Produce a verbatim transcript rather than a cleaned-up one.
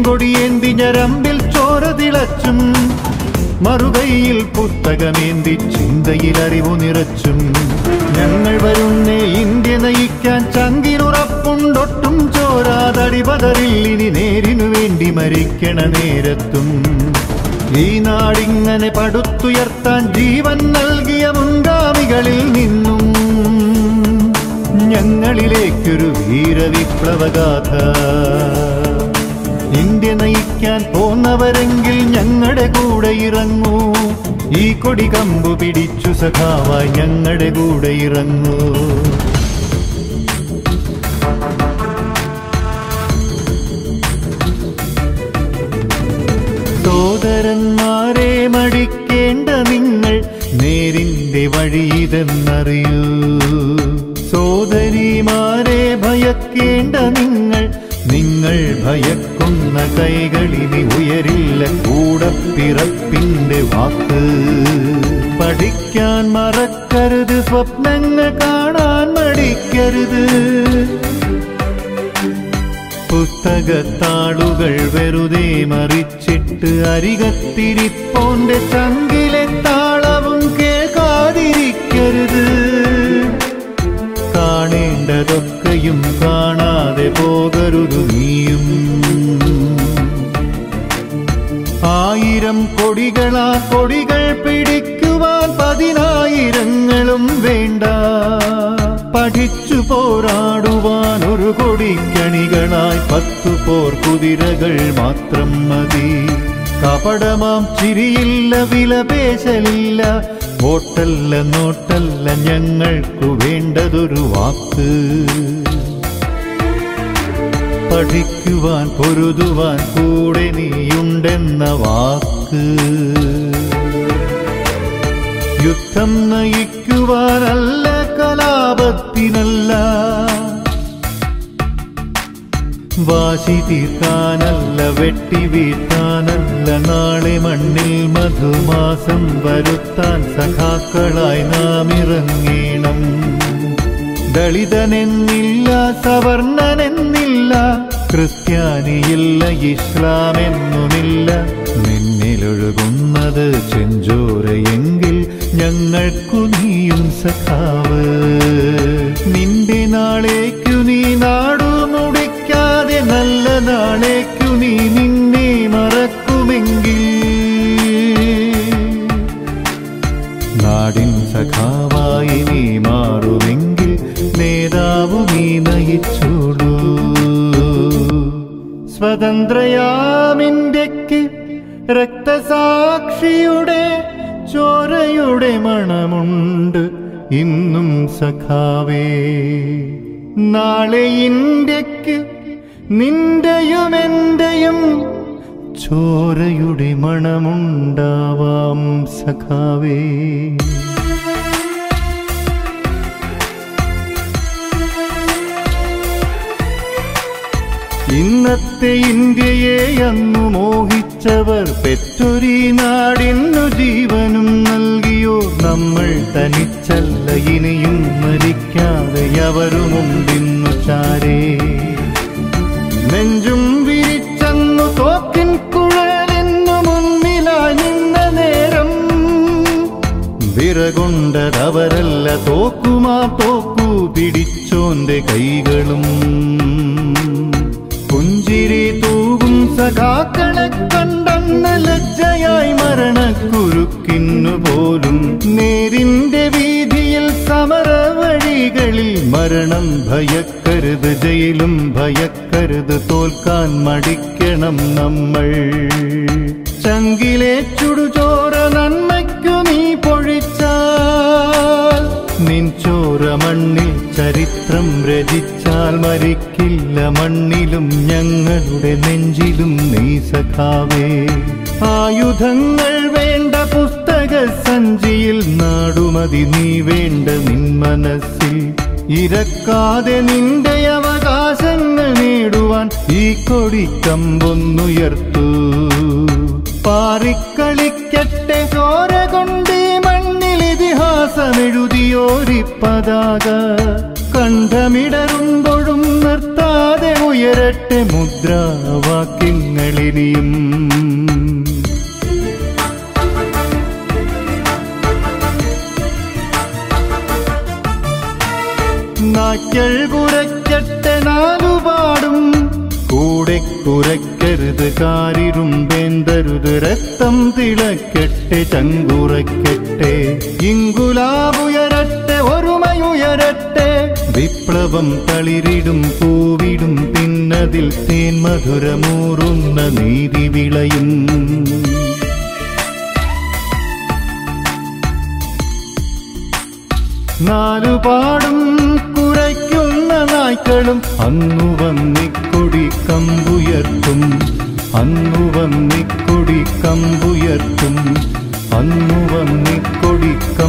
ചെങ്കൊടിയേന്തി ഞരമ്പിൽ ചോര തിളച്ചും മറുകൈയിൽ പുസ്തകമേന്തി ചിന്തയിൽ അറിവു നിറച്ചും ഞങ്ങൾ വരുന്നേ ഇന്ത്യ നയിക്കാൻ ചങ്കിലുറപ്പുണ്ടൊട്ടും ചോരാതടിപതറിൽ ഇനി നേരിനു വേണ്ടി മരിക്കണ നേരത്തും ഈ നാടിങ്ങനെ പടുത്തുയർത്താൻ ജീവൻ നൽകിയ മുൻഗാമികളിൽ നിന്നും ഞങ്ങളിലേക്കൊരു വീരവിപ്ലവഗാഥ ഇന്ത്യ നയിക്കാൻ പോന്നവരെങ്കിൽ ഞങ്ങളുടെ കൂടെ ഇറങ്ങൂ ഈ കൊടി കമ്പു പിടിച്ചു സഖാവായി ഞങ്ങളുടെ കൂടെ ഇറങ്ങൂ സോദരന്മാരെ മടിക്കേണ്ട നിങ്ങൾ നേരിന്റെ വഴിയിതെന്നറിയൂ സോദരിമാരെ ഭയക്കേണ്ട നിങ്ങൾ നിങ്ങൾ ഭയക്കുന്ന കൈകളിനി ഉയരില്ല കൂടപ്പിറപ്പിന്റെ വാക്ക് പഠിക്കാൻ മറക്കരുത് സ്വപ്നങ്ങൾ കാണാൻ മടിക്കരുത് പുസ്തകത്താളുകൾ വെറുതെ മറിച്ചിട്ട് അരികത്തിരിപ്പോന്റെ ചങ്കിലെ താളവും കേൾക്കാതിരിക്കരുത് കാണേണ്ടതൊക്കെയും കാണാതെ പോകരുത് നീയും ആയിരം കൊടികളാ കൊടികൾ പിടിക്കുവാൻ പതിനായിരങ്ങളും വേണ്ട പഠിച്ചു പോരാടുവാൻ ഒരു കൊടിക്കണികളായി പത്തു പോർ കുതിരകൾ മാത്രം മതി കപടമാം ചിരിയില്ല വിലപേശലില്ല ഓട്ടല്ല നോട്ടല്ല ഞങ്ങൾക്കു വേണ്ടതൊരു വാക്ക് പഠിക്കുവാൻ പൊരുതുവാൻ കൂടെ നീയുണ്ടെന്ന വാക്ക് യുദ്ധം നയിക്കുവാനല്ല കലാപത്തിനല്ല വാശി തീർക്കാനല്ല വെട്ടി വീഴ്ത്താനല്ല നാളെ മണ്ണിൽ മധുമാസം വരുത്താൻ സഖാക്കളായി നാം ഇറങ്ങേണം ദളിതനെന്നില്ല സവർണനെന്നില്ല ക്രിസ്ത്യാനിയില്ല ഇസ്ലാമെന്നുമില്ല നിന്നിലൊഴുകുന്നത് ചെഞ്ചോരയെങ്കിൽ ഞങ്ങൾക്കു നീയും സഖാവ് നിന്റെ നാളേക്കു നീ നാടു മുടിക്കാതെ നല്ല നാളേക്കു നീ നിന്നെ മറക്കുമെങ്കിൽ നാടിൻ സഖാവായി നീ മാറുമെങ്കിൽ നേതാവു നീ നയിച്ചോളൂ സ്വതന്ത്രയാമിന്ത്യക്ക് രക്തസാക്ഷിയുടെ ചോരയുടെ മണമുണ്ട് ഇന്നും സഖാവേ നാളെ ഇന്ത്യക്ക് നിന്റെയും എന്റെയും ചോരയുടെ മണമുണ്ടാവാം സഖാവേ ഇന്നത്തെ ഇന്ത്യയെ അന്നു മോഹിച്ചവർ പെറ്റൊരീ നാടിന്നു ജീവനും നൽകിയോ നമ്മൾ തനിച്ചല്ല ഇനിയും മരിക്കാതെ അവരുമുണ്ടിന്നു ചാരേ നെഞ്ചും വിരിച്ചന്നു തോക്കിൻ കുഴലെന്നു മുന്നിലായി നിന്ന നേരം വിറകൊണ്ടതവരല്ല തോക്കുമാ തോക്കു പിടിച്ചോന്റെ കൈകളും പുഞ്ചിരി തൂകും സഖാക്കളെ കണ്ടെന്ന ലജ്ജയായി മരണക്കുരുക്കിന്നു പോലും നേരിന്റെ വീതിയിൽ സമരവഴികളിൽ മരണം ഭയക്കരുത് ജയിലും ഭയക്കരുത് തോൽക്കാൻ മടിക്കണം നമ്മൾ ചങ്കിലെ ചുടുചോര നന്മയ്ക്കു നീ പൊഴിച്ചാൽ നിൻ ചോര മണ്ണിൽ ചരിത്രം രചിച്ചാൽ മരിക്കില്ല മണ്ണിലും ഞങ്ങളുടെ നെഞ്ചിലും നീ സഖാവേ ആയുധങ്ങൾ വേണ്ട പുസ്തക സഞ്ചിയിൽ നാടുമതി നീ വേണ്ട നിൻ മനസ്സിൽ ഇരക്കാതെ നിന്റെ അവകാശങ്ങൾ നേടുവാൻ ഈ കൊടിക്കമ്പൊന്നുയർത്തൂ പാറിക്കളിക്കട്ടെ ചോര കൊണ്ട് മണ്ണിൽ ഇതിഹാസമെഴുതിയോരി പതാക കണ്ഠമിടറുമ്പോഴും നിർത്താതെ ഉയരട്ടെ മുദ്രാവാക്യങ്ങളിനിയും. നായ്ക്കൾ കുരയ്ക്കട്ടെ നാലുപാടും, കൂടെ കുരയ്ക്കരുത് കാരിരുമ്പേന്തരുത്, രക്തം തിളക്കട്ടെ ചങ്കുറയ്ക്കട്ടെ. ഇങ്കുലാബുയരട്ടെ ഒരുമയുയരട്ടെ, വിപ്ലവം തളിരിടും പൂവിടും തിന്നതിൽ തേൻ മധുരമൂറുന്ന നീതി വിളയും. നാലുപാടും കുരയ്ക്കുന്ന നായ്ക്കളും അന്നു വന്നിക്കൊടി കമ്പുയർത്തും, അന്നു വന്നിക്കൊടി കമ്പുയർത്തും, അന്നു വന്നിക്കൊടി